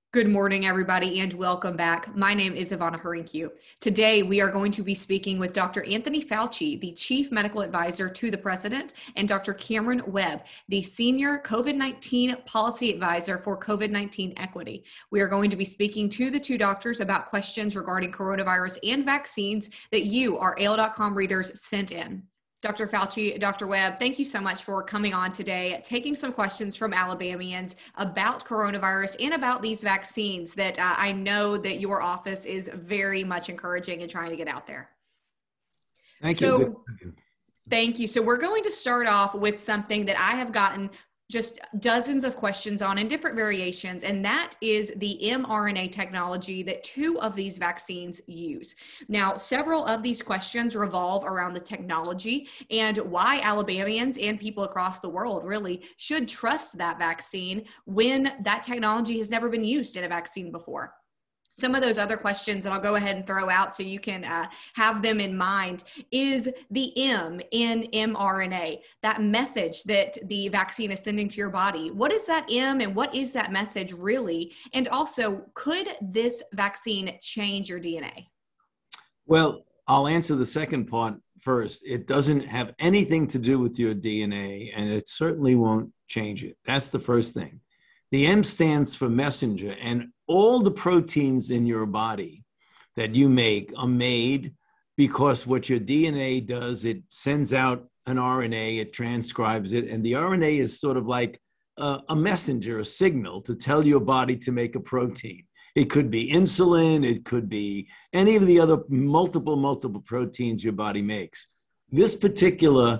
Good morning, everybody, and welcome back. My name is Ivana Hrynkiw. Today, we are going to be speaking with Dr. Anthony Fauci, the Chief Medical Advisor to the President, and Dr. Cameron Webb, the Senior COVID-19 Policy Advisor for COVID-19 Equity. We are going to be speaking to the two doctors about questions regarding coronavirus and vaccines that you, our AL.com readers, sent in. Dr. Fauci, Dr. Webb, thank you so much for coming on today, taking some questions from Alabamians about coronavirus and about these vaccines that I know that your office is very much encouraging and trying to get out there. Thank you. Thank you. So we're going to start off with something that I have gotten just dozens of questions on in different variations, and that is the mRNA technology that two of these vaccines use. Now, several of these questions revolve around the technology and why Alabamians and people across the world really should trust that vaccine when that technology has never been used in a vaccine before. Some of those other questions that I'll go ahead and throw out so you can have them in mind is the M in mRNA, that message that the vaccine is sending to your body. What is that M and what is that message really? And also, could this vaccine change your DNA? Well, I'll answer the second part first. It doesn't have anything to do with your DNA, and it certainly won't change it. That's the first thing. The M stands for messenger, and all the proteins in your body that you make are made because what your DNA does, it sends out an RNA, it transcribes it, and the RNA is sort of like a messenger, a signal to tell your body to make a protein. It could be insulin, it could be any of the other multiple proteins your body makes. This particular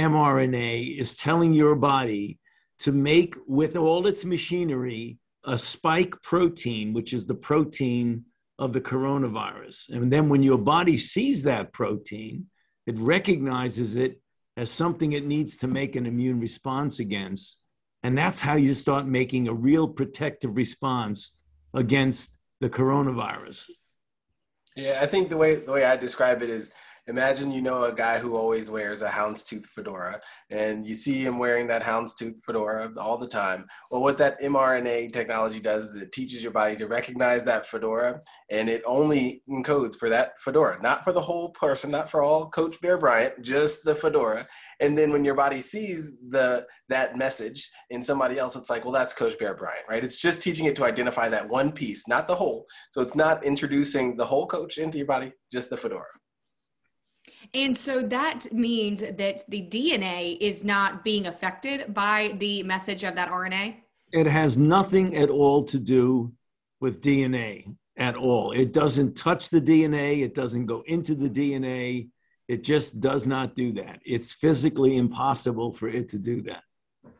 mRNA is telling your body to make, with all its machinery, a spike protein, which is the protein of the coronavirus. And then when your body sees that protein, it recognizes it as something it needs to make an immune response against. And that's how you start making a real protective response against the coronavirus. Yeah, I think the way I describe it is, imagine a guy who always wears a houndstooth fedora, and you see him wearing that houndstooth fedora all the time. Well, what that mRNA technology does is it teaches your body to recognize that fedora, and it only encodes for that fedora, not for the whole person, not for all Coach Bear Bryant, just the fedora. And then when your body sees that message in somebody else, it's like, well, that's Coach Bear Bryant, right? It's just teaching it to identify that one piece, not the whole. So it's not introducing the whole coach into your body, just the fedora. And so that means that the DNA is not being affected by the message of that RNA? It has nothing at all to do with DNA at all. It doesn't touch the DNA. It doesn't go into the DNA. It just does not do that. It's physically impossible for it to do that.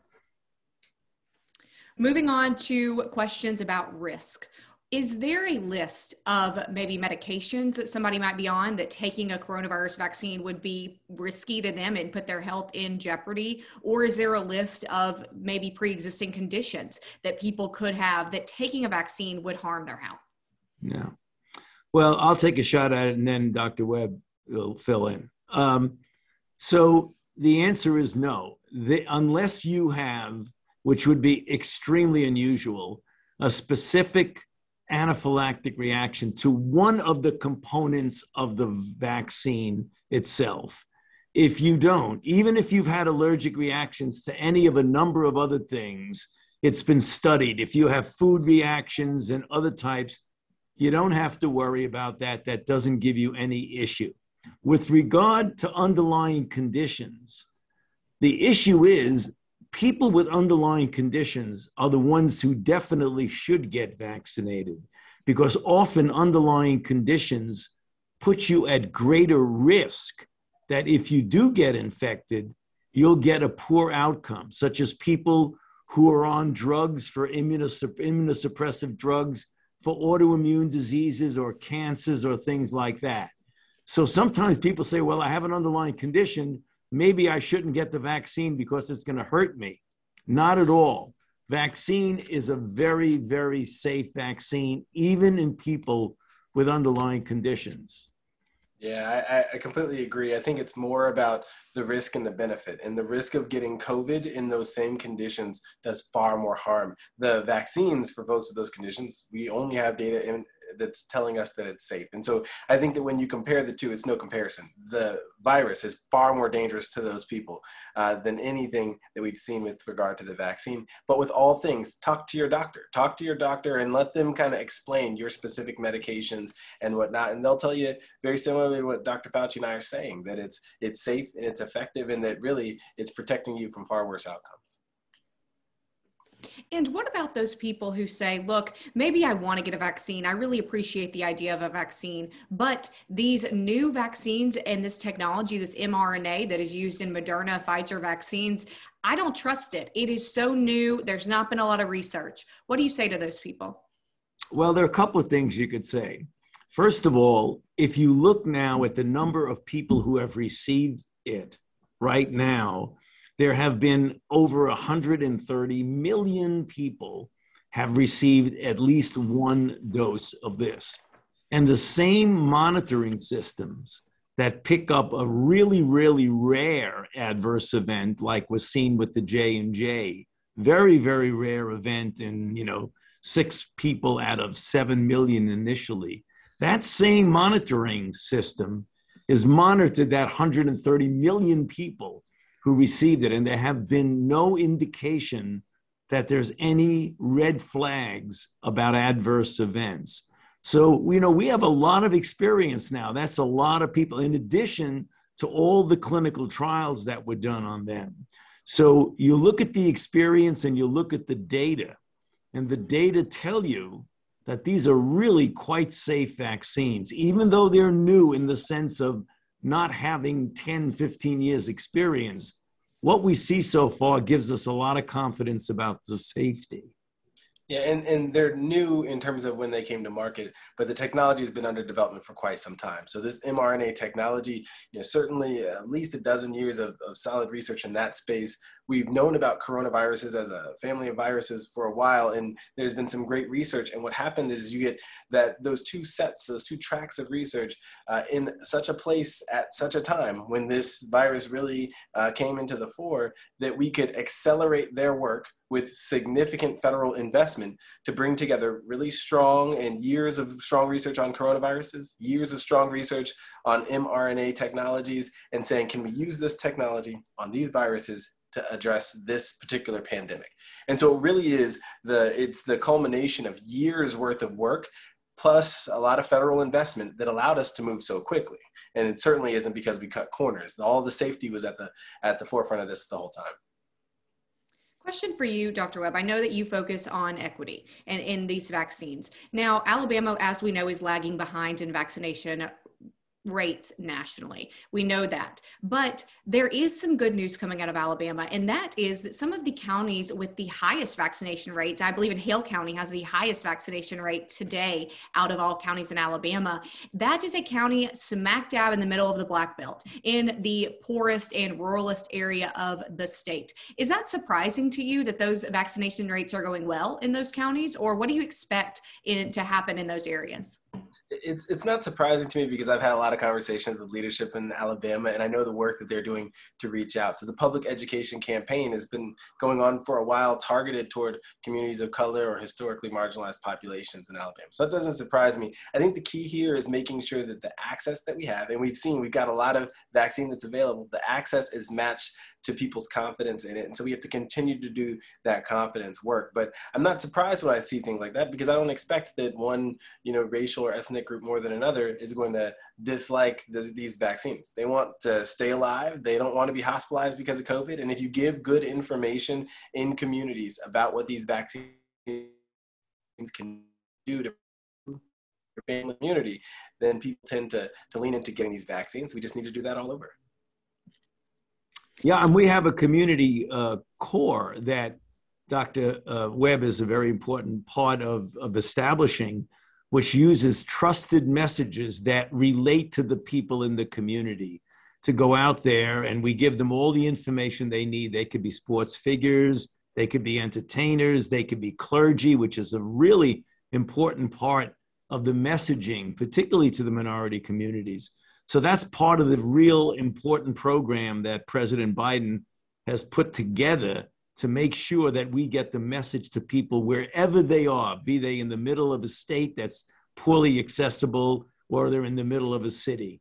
Moving on to questions about risk. Is there a list of maybe medications that somebody might be on that taking a coronavirus vaccine would be risky to them and put their health in jeopardy? Or is there a list of maybe pre-existing conditions that people could have that taking a vaccine would harm their health? No. Well, I'll take a shot at it and then Dr. Webb will fill in. So the answer is no. Unless you have, which would be extremely unusual, a specific anaphylactic reaction to one of the components of the vaccine itself. If you don't, even if you've had allergic reactions to any of a number of other things, it's been studied. If you have food reactions and other types, you don't have to worry about that. That doesn't give you any issue. With regard to underlying conditions, the issue is people with underlying conditions are the ones who definitely should get vaccinated, because often underlying conditions put you at greater risk that if you do get infected, you'll get a poor outcome, such as people who are on drugs for immunosuppressive drugs for autoimmune diseases or cancers or things like that. So sometimes people say, well, I have an underlying condition, maybe I shouldn't get the vaccine because it's going to hurt me. Not at all. Vaccine is a very, very safe vaccine, even in people with underlying conditions. Yeah, I completely agree. I think it's more about the risk and the benefit. And the risk of getting COVID in those same conditions does far more harm. The vaccines for folks with those conditions, we only have data that's telling us that it's safe. And so I think that when you compare the two, it's no comparison. The virus is far more dangerous to those people than anything that we've seen with regard to the vaccine. But with all things, talk to your doctor. Talk to your doctor and let them kind of explain your specific medications and whatnot. And they'll tell you very similarly to what Dr. Fauci and I are saying, that it's safe and it's effective and that really it's protecting you from far worse outcomes. And what about those people who say, look, maybe I want to get a vaccine. I really appreciate the idea of a vaccine, but these new vaccines and this technology, this mRNA that is used in Moderna, Pfizer vaccines, I don't trust it. It is so new. There's not been a lot of research. What do you say to those people? Well, there are a couple of things you could say. First of all, if you look now at the number of people who have received it right now, there have been over 130 million people have received at least one dose of this. And the same monitoring systems that pick up a really, really rare adverse event, like was seen with the J&J, very, very rare event in, 6 people out of 7 million initially. That same monitoring system is monitored that 130 million people who received it, and there have been no indication that there's any red flags about adverse events. So, we have a lot of experience now. That's a lot of people, in addition to all the clinical trials that were done on them. So you look at the experience and you look at the data, and the data tell you that these are really quite safe vaccines, even though they're new in the sense of not having 10, 15 years experience. What we see so far gives us a lot of confidence about the safety. Yeah, and they're new in terms of when they came to market, but the technology has been under development for quite some time. So this mRNA technology, certainly at least a dozen years of solid research in that space. We've known about coronaviruses as a family of viruses for a while, and there's been some great research. And what happened is you get those two tracks of research in such a place at such a time when this virus really came into the fore, that we could accelerate their work with significant federal investment to bring together really strong and years of strong research on coronaviruses, years of strong research on mRNA technologies, and saying, can we use this technology on these viruses to address this particular pandemic? And so it really is it's the culmination of years worth of work plus a lot of federal investment that allowed us to move so quickly. And it certainly isn't because we cut corners. All the safety was at the forefront of this the whole time. Question for you, Dr. Webb. I know that you focus on equity and in these vaccines. Now, Alabama, as we know, is lagging behind in vaccination rates nationally. We know that. But there is some good news coming out of Alabama, and that is that some of the counties with the highest vaccination rates, I believe in Hale County has the highest vaccination rate today out of all counties in Alabama. That is a county smack dab in the middle of the Black Belt, in the poorest and ruralist area of the state. Is that surprising to you that those vaccination rates are going well in those counties, or what do you expect to happen in those areas? It's not surprising to me because I've had a lot of conversations with leadership in Alabama, and I know the work that they're doing to reach out. So the public education campaign has been going on for a while, targeted toward communities of color or historically marginalized populations in Alabama. So that doesn't surprise me. I think the key here is making sure that the access that we have, and we've got a lot of vaccine that's available, the access is matched to people's confidence in it. And so we have to continue to do that confidence work. But I'm not surprised when I see things like that, because I don't expect that one, racial or ethnic group more than another is going to dislike these vaccines. They want to stay alive. They don't want to be hospitalized because of COVID. And if you give good information in communities about what these vaccines can do to your family immunity, then people tend to lean into getting these vaccines. We just need to do that all over. Yeah, and we have a community core that Dr. Webb is a very important part of establishing, which uses trusted messages that relate to the people in the community to go out there, and we give them all the information they need. They could be sports figures, they could be entertainers, they could be clergy, which is a really important part of the messaging, particularly to the minority communities. So that's part of the real important program that President Biden has put together to make sure that we get the message to people wherever they are, be they in the middle of a state that's poorly accessible or they're in the middle of a city.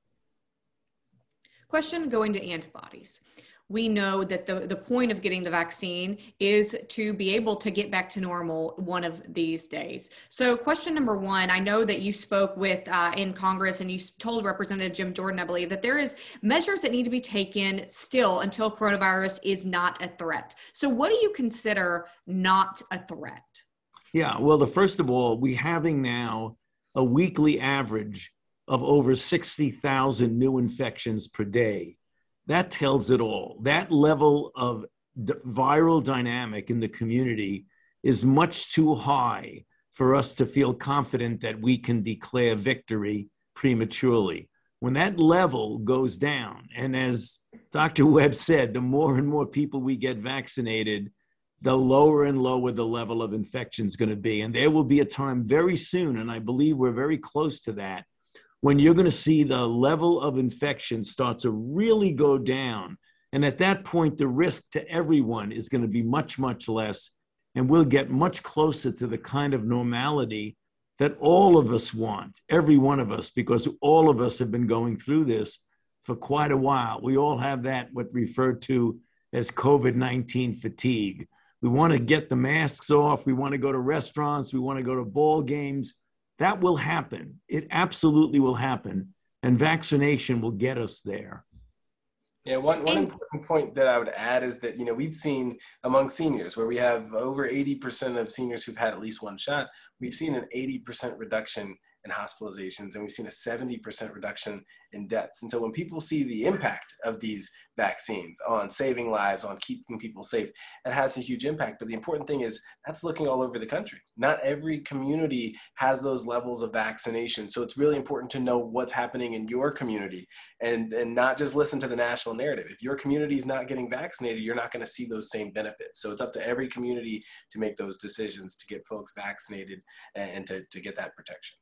Question going to antibodies. We know that the point of getting the vaccine is to be able to get back to normal one of these days. So question number one, I know that you spoke with in Congress and you told Representative Jim Jordan, I believe, that there is measures that need to be taken still until coronavirus is not a threat. So what do you consider not a threat? Yeah, well, first of all, we're having now a weekly average of over 60,000 new infections per day. That tells it all. That level of viral dynamic in the community is much too high for us to feel confident that we can declare victory prematurely. When that level goes down, and as Dr. Webb said, the more and more people we get vaccinated, the lower and lower the level of infection is going to be. And there will be a time very soon, and I believe we're very close to that, when you're going to see the level of infection start to really go down. And at that point, the risk to everyone is going to be much, much less. And we'll get much closer to the kind of normality that all of us want, every one of us, because all of us have been going through this for quite a while. We all have that, what referred to as COVID-19 fatigue. We want to get the masks off. We want to go to restaurants. We want to go to ball games. That will happen. It absolutely will happen. And vaccination will get us there. Yeah, one important point that I would add is that, we've seen among seniors where we have over 80% of seniors who've had at least one shot, we've seen an 80% reduction in hospitalizations, and we've seen a 70% reduction in deaths. And so when people see the impact of these vaccines on saving lives, on keeping people safe, it has a huge impact. But the important thing is that's looking all over the country. Not every community has those levels of vaccination. So it's really important to know what's happening in your community and not just listen to the national narrative. If your community is not getting vaccinated, you're not going to see those same benefits. So it's up to every community to make those decisions to get folks vaccinated and to get that protection.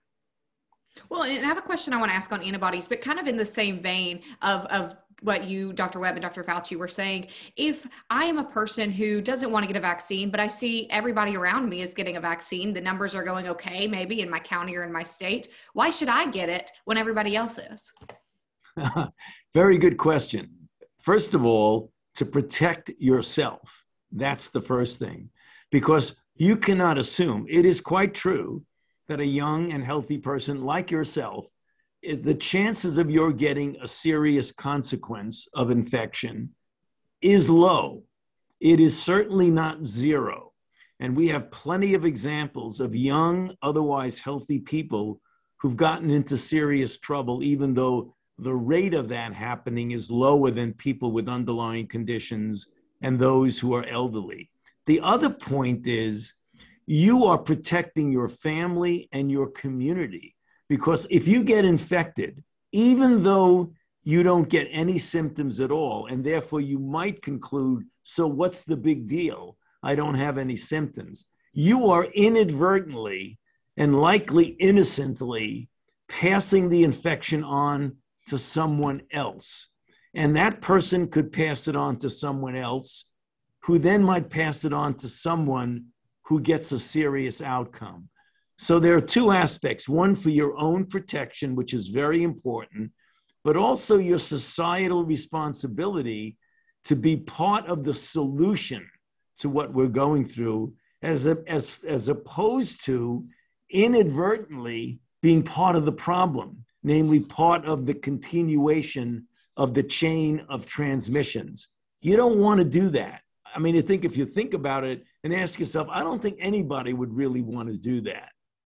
Well, and I have a question I want to ask on antibodies, but kind of in the same vein of what you, Dr. Webb and Dr. Fauci were saying. If I am a person who doesn't want to get a vaccine, but I see everybody around me is getting a vaccine, the numbers are going okay, maybe in my county or in my state, why should I get it when everybody else is? Very good question. First of all, to protect yourself. That's the first thing, because you cannot assume. It is quite true that a young and healthy person like yourself, the chances of your getting a serious consequence of infection is low. It is certainly not zero. And we have plenty of examples of young, otherwise healthy people who've gotten into serious trouble, even though the rate of that happening is lower than people with underlying conditions and those who are elderly. The other point is, you are protecting your family and your community, because if you get infected, even though you don't get any symptoms at all, and therefore you might conclude, so what's the big deal? I don't have any symptoms. You are inadvertently and likely innocently passing the infection on to someone else. And that person could pass it on to someone else, who then might pass it on to someone who gets a serious outcome. So there are two aspects, one for your own protection, which is very important, but also your societal responsibility to be part of the solution to what we're going through, as opposed to inadvertently being part of the problem, namely part of the continuation of the chain of transmissions. You don't want to do that. I mean, I think if you think about it and ask yourself, I don't think anybody would really want to do that.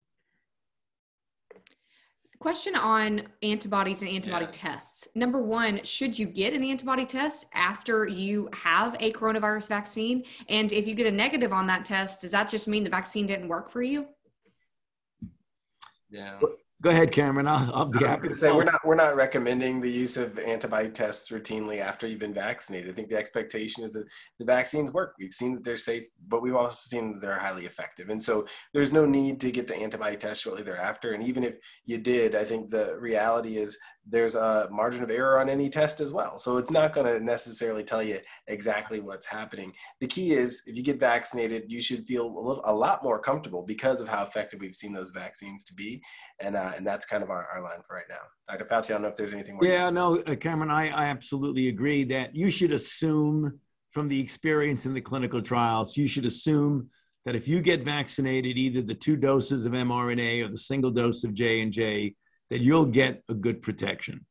Question on antibodies and antibody tests. Number one, should you get an antibody test after you have a coronavirus vaccine? And if you get a negative on that test, does that just mean the vaccine didn't work for you? Yeah. Go ahead, Cameron. I'll be happy to say help. we're not recommending the use of antibody tests routinely after you've been vaccinated. I think the expectation is that the vaccines work. We've seen that they're safe, but we've also seen that they're highly effective. And so there's no need to get the antibody test shortly thereafter. And even if you did, I think the reality is there's a margin of error on any test as well. So it's not going to necessarily tell you exactly what's happening. The key is if you get vaccinated, you should feel a lot more comfortable because of how effective we've seen those vaccines to be. And that's kind of our line for right now. Dr. Fauci, I don't know if there's anything more. Yeah, no, Cameron, I absolutely agree that you should assume from the experience in the clinical trials, you should assume that if you get vaccinated, either the 2 doses of mRNA or the single dose of J&J, that you'll get a good protection.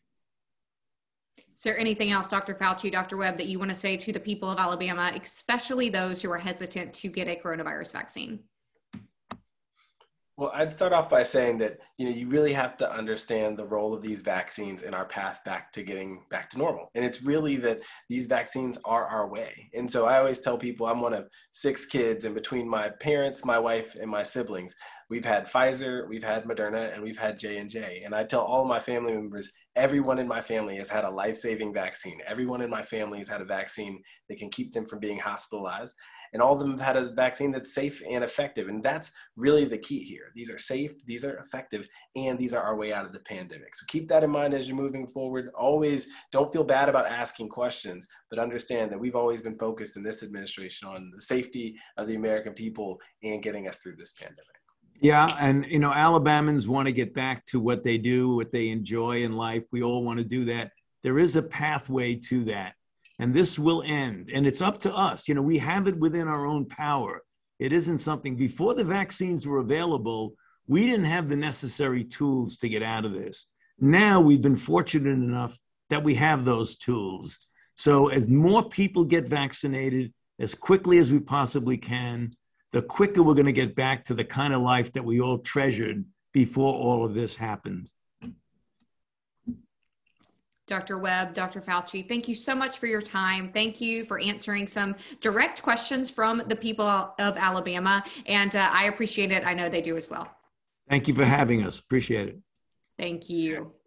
Is there anything else, Dr. Fauci, Dr. Webb, that you want to say to the people of Alabama, especially those who are hesitant to get a coronavirus vaccine? Well, I'd start off by saying that, you really have to understand the role of these vaccines in our path back to getting back to normal. And it's really that these vaccines are our way. And so I always tell people I'm one of 6 kids, and between my parents, my wife, and my siblings, we've had Pfizer, we've had Moderna, and we've had J&J. And I tell all my family members, everyone in my family has had a life-saving vaccine. Everyone in my family has had a vaccine that can keep them from being hospitalized. And all of them have had a vaccine that's safe and effective. And that's really the key here. These are safe, these are effective, and these are our way out of the pandemic. So keep that in mind as you're moving forward. Always don't feel bad about asking questions, but understand that we've always been focused in this administration on the safety of the American people and getting us through this pandemic. Yeah, and Alabamians want to get back to what they do, what they enjoy in life. We all want to do that. There is a pathway to that. And this will end. And it's up to us. We have it within our own power. It isn't something, before the vaccines were available, we didn't have the necessary tools to get out of this. Now we've been fortunate enough that we have those tools. So as more people get vaccinated as quickly as we possibly can, the quicker we're going to get back to the kind of life that we all treasured before all of this happened. Dr. Webb, Dr. Fauci, thank you so much for your time. Thank you for answering some direct questions from the people of Alabama. And I appreciate it. I know they do as well. Thank you for having us. Appreciate it. Thank you.